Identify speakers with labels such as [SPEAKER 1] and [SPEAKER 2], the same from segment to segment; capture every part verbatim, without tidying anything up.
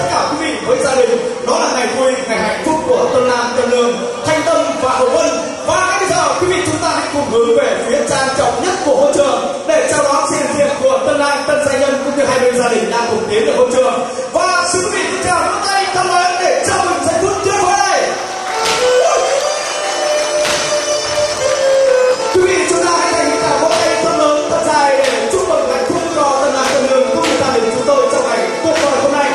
[SPEAKER 1] tất cả quý vị với gia đình. Đó là ngày vui, ngày hạnh phúc của Tân Lam, Tân Lương, Thanh Tâm và Hồng Vân. Và ngay bây giờ quý vị chúng ta hãy cùng hướng về phía trang trọng nhất của hội trường để chào đón sự hiện diện của Tân Lam, Tân Gia Nhân cũng như hai bên gia đình đang cùng tiến về hội trường. Và xin quý vị cùng chào vỗ tay thân ái để chào mừng giây phút tuyệt vời này. Quý vị chúng ta hãy dành những tràng vỗ tay thật lớn, thật dài để chúc mừng hạnh phúc cho Tân Lam, Tân Lương cũng như gia đình chúng tôi trong ngày tuyệt vời hôm nay.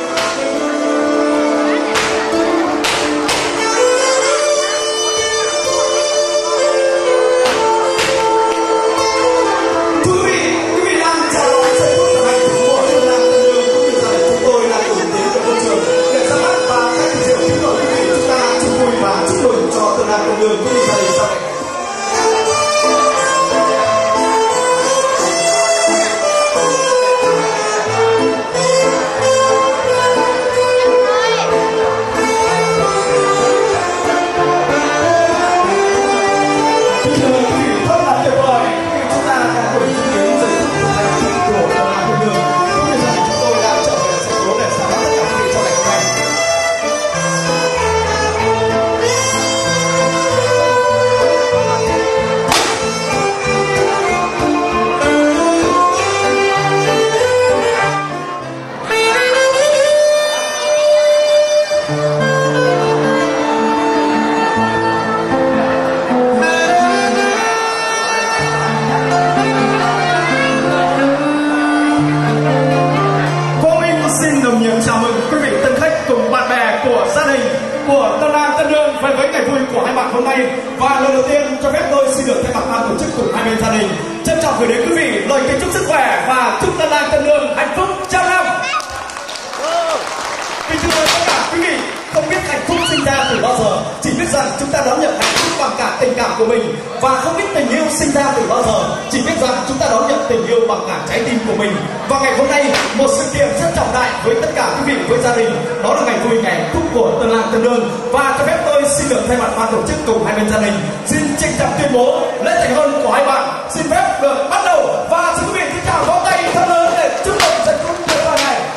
[SPEAKER 1] Tân Lương cũng như gia đình sau này. Hôm nay và lần đầu tiên cho phép tôi xin được thay mặt ban tổ chức cùng hai bên gia đình trân trọng gửi đến quý vị lời kính chúc sức khỏe và chúc Tân Lam, Tân Lương hạnh phúc trăm năm. Kính thưa tất cả quý vị, không biết hạnh phúc sinh ra từ bao giờ, chỉ biết rằng chúng ta đón nhận hạnh phúc bằng cả tình cảm của mình, và không biết tình yêu sinh ra từ bao giờ, chỉ biết rằng chúng ta đón nhận tình yêu bằng cả trái tim của mình. Và ngày hôm nay một sự kiện rất trọng đại với tất cả quý vị với gia đình, đó là ngày vui, ngày hạnh phúc của Tân Lam, Tân Lương. Và cho phép tôi xin được thay mặt ban tổ chức cùng hai bên gia đình xin trịnh trọng tuyên bố lễ thành hôn của hai bạn xin phép được bắt đầu. Và xin quý vị kính chào vỗ tay thật lớn để chúc mừng giây phút tuyệt vời này.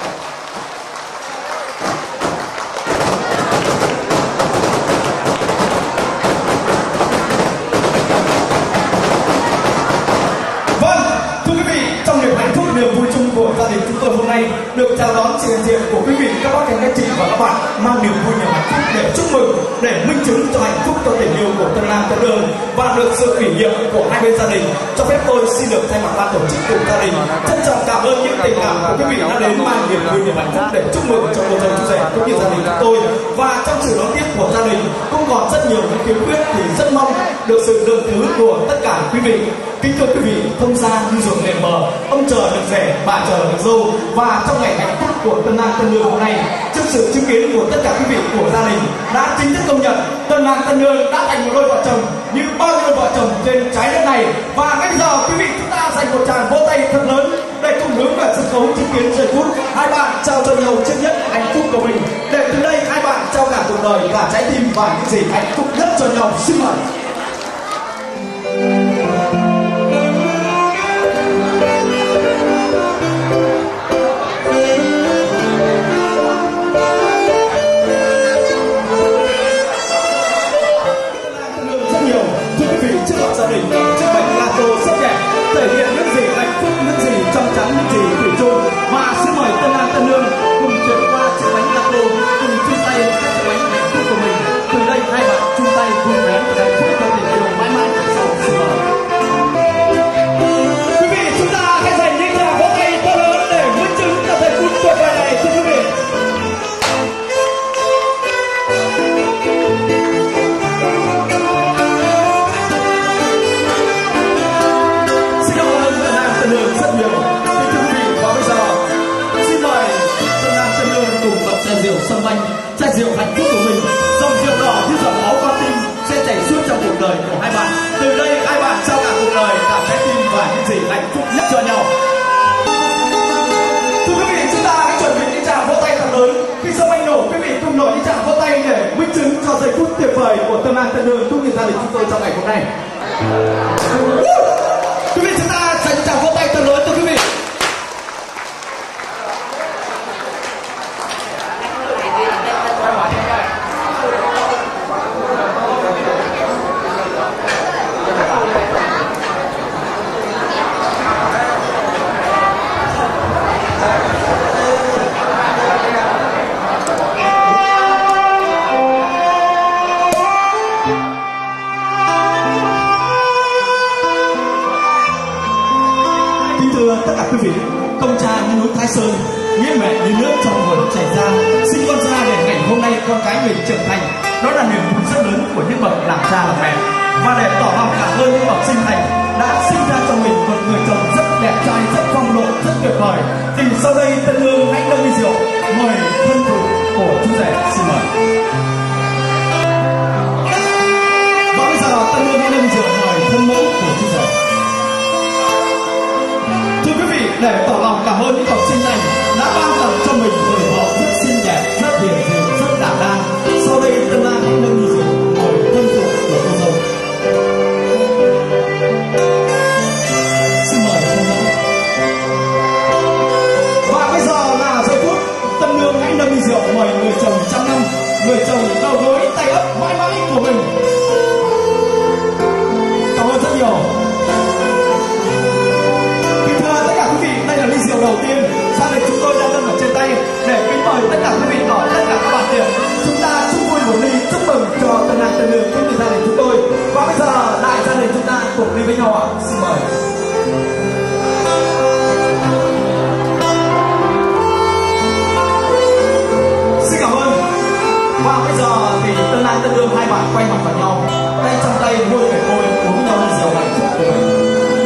[SPEAKER 1] Niềm vui chung của gia đình chúng tôi hôm nay được chào đón sự hiện diện của quý vị, các bác, các chị và các bạn mang niềm vui, niềm hạnh phúc để chúc mừng, để minh chứng cho hạnh phúc, cho tình yêu của Tân Lam, Tân Lương và được sự ủy nhiệm của hai bên gia đình. Cho phép tôi xin được thay mặt ban tổ chức cùng gia đình trân trọng cảm ơn những tình cảm của quý vị đã đến mang niềm vui, niềm hạnh phúc để chúc mừng cho cô dâu chú rể cũng như gia đình chúng tôi. Và trong sự đón tiếp của gia đình cũng còn rất nhiều những khiếm khuyết, thì rất mong được sự lượng thứ của tất cả quý vị. Kính thưa quý vị, thông gia như ruộng nền bờ, ông chờ được rể, bà chờ được dâu. Và trong ngày hạnh phúc của Tân Lam, Tân Lương hôm nay, trước sự chứng kiến của tất cả quý vị của gia đình, đã chính thức công nhận Tân Lam, Tân Lương đã thành một đôi vợ chồng như bao nhiêu vợ chồng trên trái đất này. Và ngay bây giờ quý vị chúng ta dành một tràng vỗ tay thật lớn để cùng hướng về sân khấu chứng kiến giây phút hai bạn trao cho nhau chiếc nhẫn hạnh phúc của mình, để từ đây hai bạn trao cả cuộc đời, cả trái tim và những gì hạnh phúc nhất cho nhau. Xin mời. Gia đình chiếc bánh gato rất đẹp, thể hiện những gì hạnh phúc, những gì trong trắng, những gì thủy chung. Và xin mời Tân Lam, Tân Lương cùng chuyển qua chiếc bánh gato, cùng chung tay các chiếc bánh hạnh phúc của mình. Từ đây hai bạn chung tay vui vẻ hạnh phúc cho tình yêu mãi mãi về sau. Xin mời quý vị chúng ta hãy dành những tràng vỗ tay to lớn để minh chứng cho giây phút tuyệt vời này, thưa quý vị. Rất nhiều. Kính thưa quý vị, và bây giờ xin mời Tân Lam, Tân Lương cùng bật chai rượu sâm banh, chai rượu hạnh phúc của mình. Dòng rượu đỏ như dòng máu con tim sẽ chảy suốt trong cuộc đời của hai bạn. Từ đây hai bạn trao cả cuộc đời, cả trái tim và những gì hạnh phúc nhất cho nhau. Thưa quý vị, chúng ta hãy chuẩn bị những tràng vỗ tay thật lớn. Khi sâm banh nổ, quý vị cùng nổi những tràng vỗ tay để minh chứng cho giây phút tuyệt vời của Tân Lam, Tân Lương cũng như gia đình chúng tôi trong ngày hôm nay. Quý vị chúng ta dành tràng vỗ tay thật lớn cho quý vị. con cái mình trưởng thành. Đó là niềm vui rất lớn của những bậc làm cha làm mẹ. Và để tỏ lòng cảm ơn những bậc sinh thành đã sinh ra cho mình một người chồng rất đẹp trai, rất phong độ, rất tuyệt vời, thì sau đây Tân Hương hãy nâng ly rượu mời thân phụ của chú rể. Xin mời. Và bây giờ Tân Hương hãy nâng ly rượu mời thân mẫu của chú rể. Thưa quý vị, để tỏ lòng cảm ơn những bậc sinh thành đã ban tặng cho mình người vợ rất xinh đẹp, rất hiền dịu, rất đảm đang, sau đây Tân Lan hãy nâng ly rượu mời thân phụ của cô dâu. Xin mời thân mẫu. Và bây giờ là giây phút Tân Hương hãy nâng ly rượu mời người chồng trăm năm, người chồng đầu gối tay ấp mãi mãi của mình. Cảm ơn rất nhiều. Ly rượu đầu tiên gia đình chúng tôi đang nâng ở trên tay để kính mời tất cả quý vị ở tất cả các bàn tiệc chúng ta chung vui một ly chúc mừng cho Tân Lan Tân Hương cũng như gia đình chúng tôi. Và bây giờ đại gia đình chúng ta cùng ly với nhau ạ. Xin mời. Xin cảm ơn. Và bây giờ thì Tân Lan Tân Hương hai bạn quay mặt vào nhau, tay trong tay môi về môi uống nhau ly rượu hạnh phúc của mình.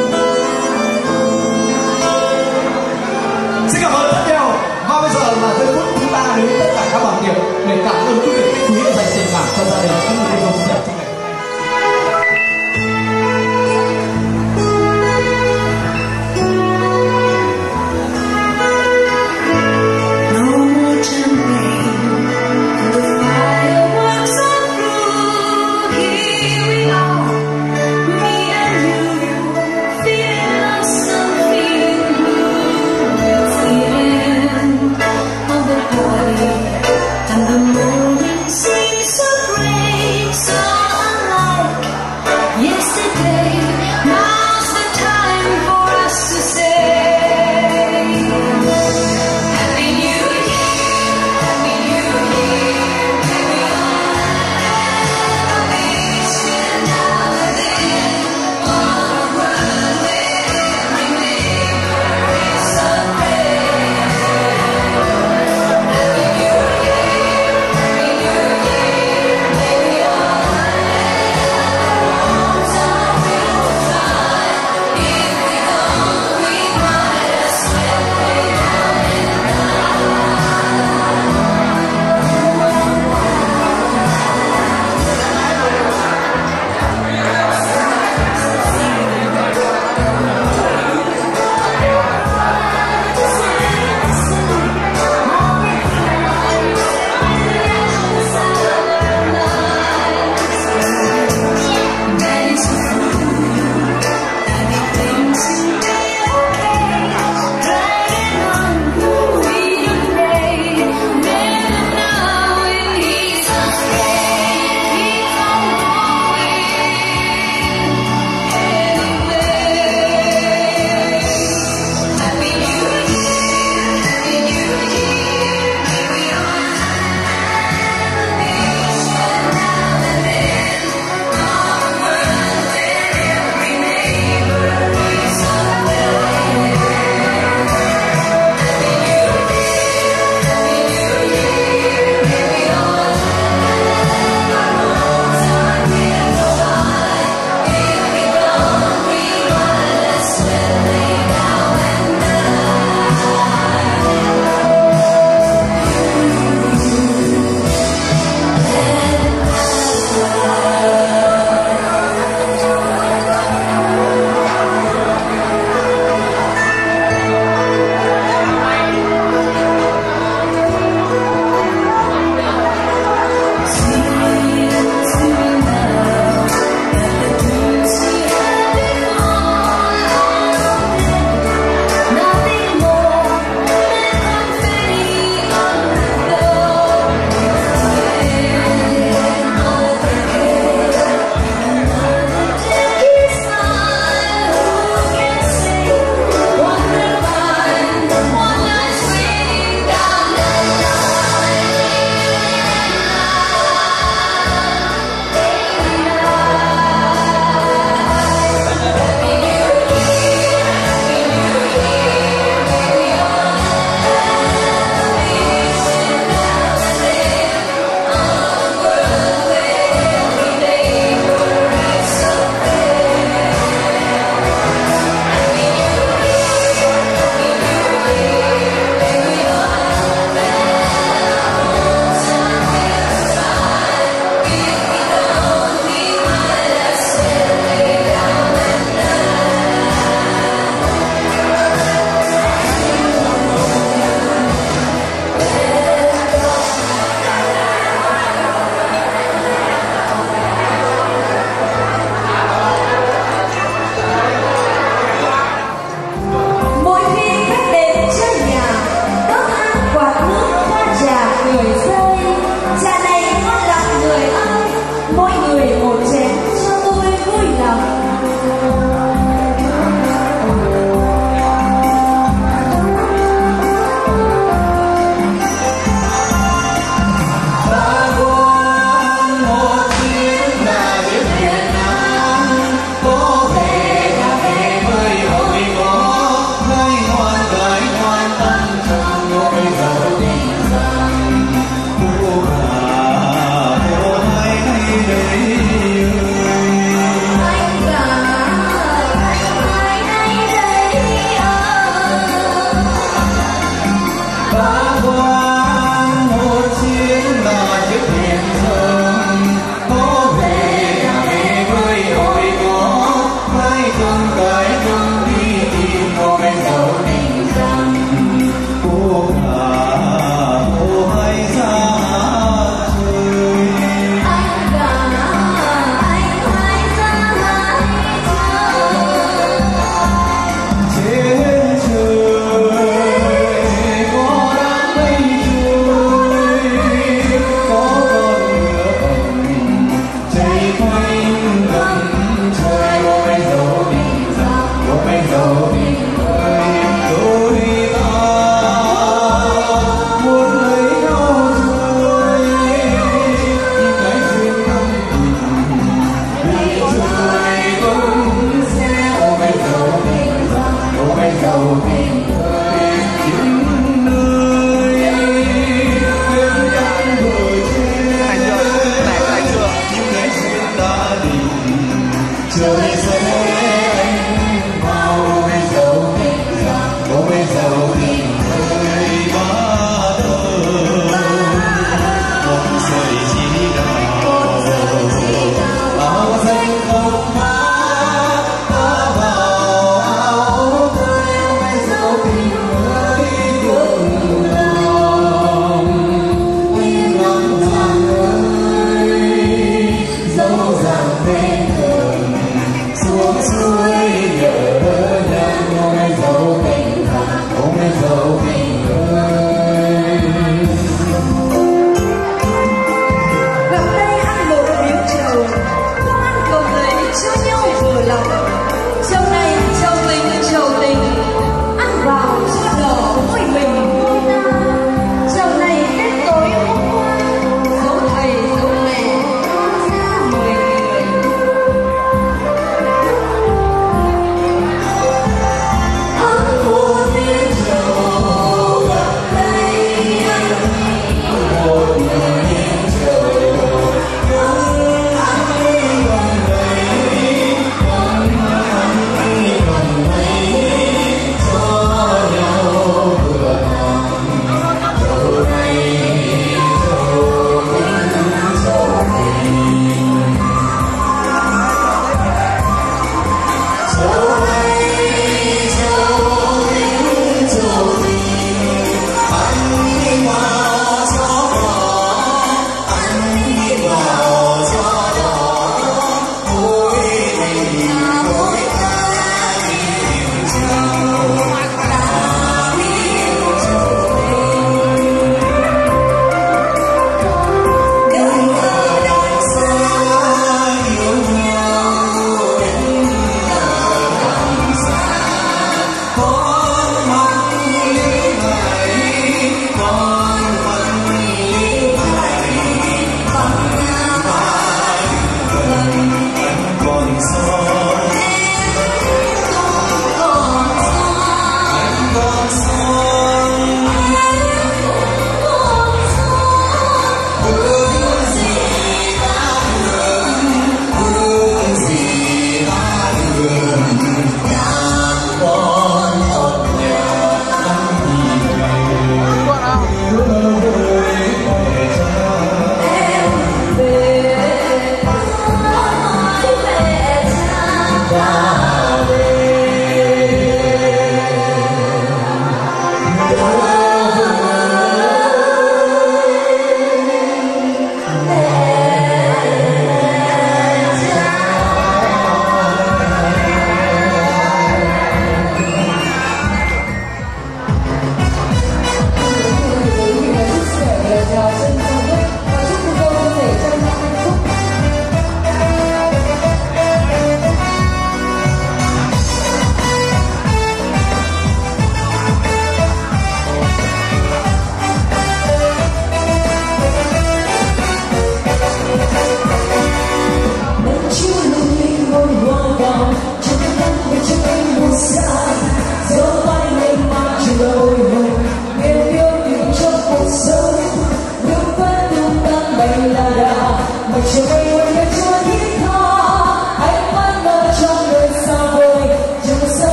[SPEAKER 1] Xin cảm ơn rất nhiều. Và bây giờ là giây phút chúng ta đến tất cả các bàn tiệc để cảm ơn quý vị khách quý đã dành tình cảm cho gia đình cũng như cô dâu xinh đẹp trong ngày hôm nay.
[SPEAKER 2] The fireworks are through, here we are.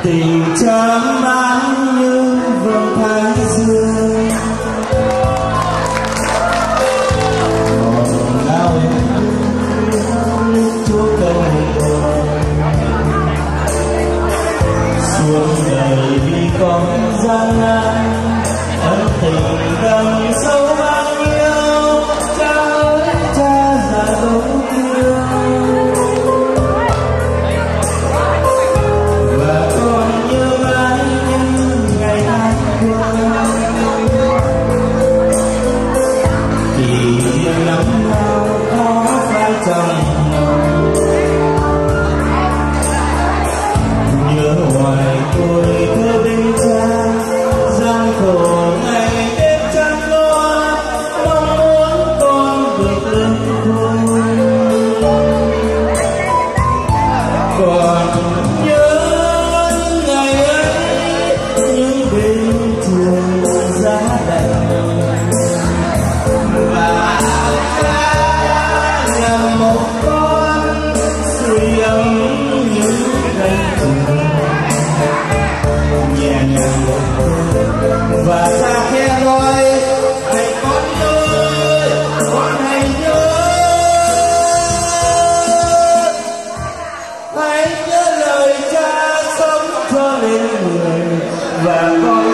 [SPEAKER 2] tình chớm mãi như vầng thái dương. Còn nào em chúa cầu suốt đời vì con gian nan, ân tình đậm sâu bao nhiêu, cha ơi cha già dấu yêu. Và còn nhớ mãi những ngày tháng qua, kỷ niệm năm nào có phải trong lòng. Nhớ hoài tôi thơ bên cha, gian khổ ngày đêm chăm lo, mong muốn con được lớn thôi. Còn nhớ những ngày ấy, những đêm trường giá lạnh, và cha là một con sưởi ấm những cánh trường nhẹ nhàng và xa khe nói hãy con ơi, con hãy nhớ, hãy nhớ lời cha sống cho nên người và con